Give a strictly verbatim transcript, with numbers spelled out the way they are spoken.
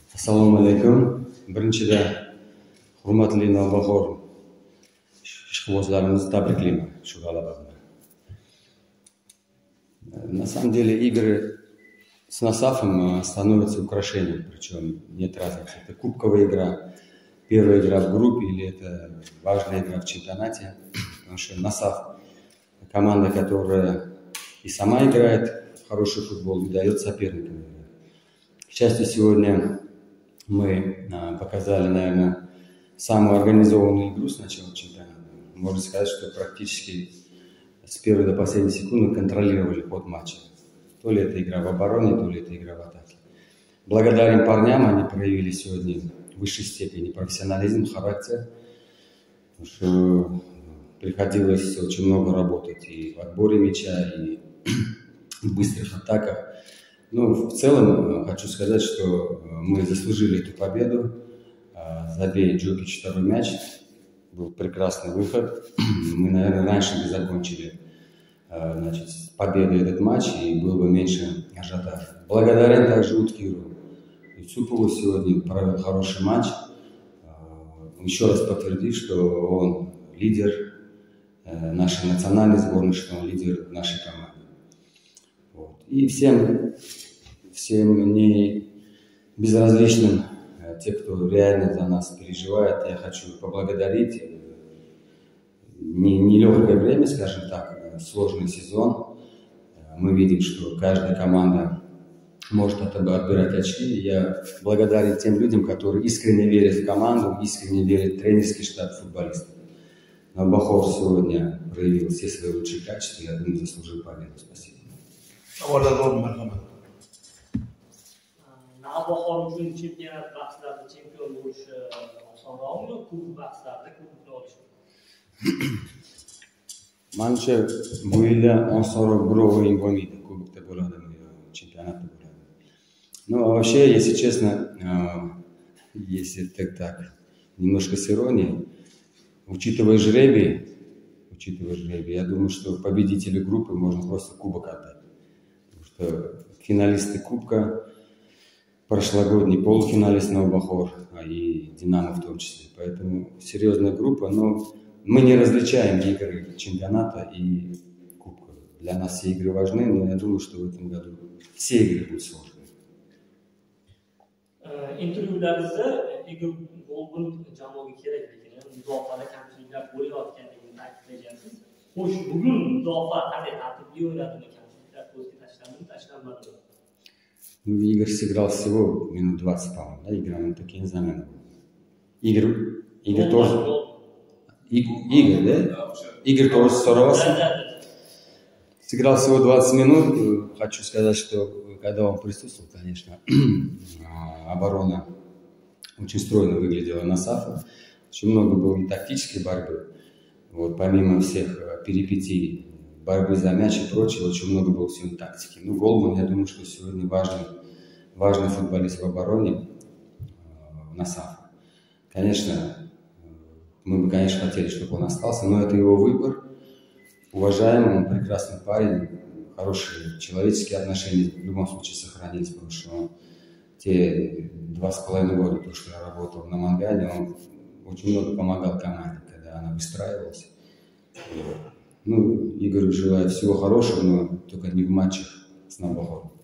Assalomu alaykum. Birinchida hurmatli navbahor ishqibozlarimizni tabriklayman shu g'alaba bilan. На самом деле игры с Насафом становятся украшением, причем нет разницы. Это кубковая игра, первая игра в группе или это важная игра в чемпионате. Потому что Насаф – команда, которая и сама играет в хороший футбол, и дает соперникам играть. К счастью, сегодня мы показали, наверное, самую организованную игру с начала чемпионата. Можно сказать, что практически с первой до последней секунды контролировали ход матча. То ли это игра в обороне, то ли это игра в атаке. Благодарим парням, они проявили сегодня в высшей степени профессионализм, характер. Потому что приходилось очень много работать и в отборе мяча, и в быстрых атаках. Ну, в целом, хочу сказать, что мы заслужили эту победу. Забей Джокич второй мяч. Был прекрасный выход. Мы, наверное, раньше бы закончили, значит, с победой этот матч, и было бы меньше ажиотажа. Благодарен также Уткиру Юсупову, сегодня провел хороший матч. Еще раз подтвердив, что он лидер нашей национальной сборной, что он лидер нашей команды. Вот. И всем, всем не безразличным, те, кто реально за нас переживает, я хочу поблагодарить. Нелегкое не время, скажем так, сложный сезон. Мы видим, что каждая команда может от этого отбирать очки. Я благодарен тем людям, которые искренне верят в команду, искренне верят в тренерский штаб футболистов. Набахор сегодня проявил все свои лучшие качества, я думаю, заслужил победу. Спасибо. Navbahor uchun chempionat bahslarida chempion bo'lish osonroqmi, kubok bahslarida kubokni olish? Manimcha bu yilda osonroq birov o'yin bo'lmaydi, kubokda bo'ladimi, chempionatda bo'ladimi. Ну, а вообще, если честно, если так, так, немножко с иронией, учитывая жребий, учитывая жребий, я думаю, что победителю группы можно просто кубок отдать. Потому что финалисты кубка, прошлогодний полуфиналист Набахор, а и Динамо в том числе. Поэтому серьезная группа, но мы не различаем игры чемпионата и кубка. Для нас все игры важны, но я думаю, что в этом году все игры будут сложные. Intervyularingizda Igor Golban jamoaga kerakligini, mudofaada kamchiliklar bo'layotganligini ta'kidlagansiz. Xo'sh, bugun mudofaa qanday tartibli o'ynadimi, kamchiliklar ko'zga tashlandimi, tashlanmadimi? Ну, Игорь сыграл всего минут двадцать, по-моему, да, игра на такие замены. Игорь, Игорь тоже... Игорь, да? Игорь тоже сорвался. Сыграл всего двадцать минут. Хочу сказать, что когда он присутствовал, конечно, оборона очень стройно выглядела на Насафа. Очень много было и тактической борьбы. Вот, помимо всех перипетий, борьбы за мяч и прочего, очень много было сегодня тактики. Ну, Голман, я думаю, что сегодня важный, важный футболист в обороне э, Насафа. Конечно, мы бы, конечно, хотели, чтобы он остался, но это его выбор. Уважаемый, он прекрасный парень, хорошие человеческие отношения в любом случае сохранились, потому что он, те два с половиной года, то, что я работал на Мангане, он очень много помогал команде, когда она выстраивалась. Ну, Игорю желаю всего хорошего, но только не в матчах с Набахором.